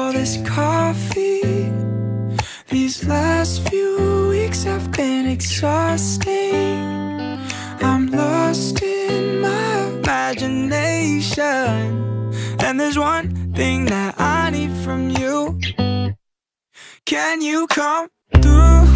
all this coffee. These last few weeks have been exhausting. I'm lost in my imagination, and there's one thing that I need from you. Can you come through?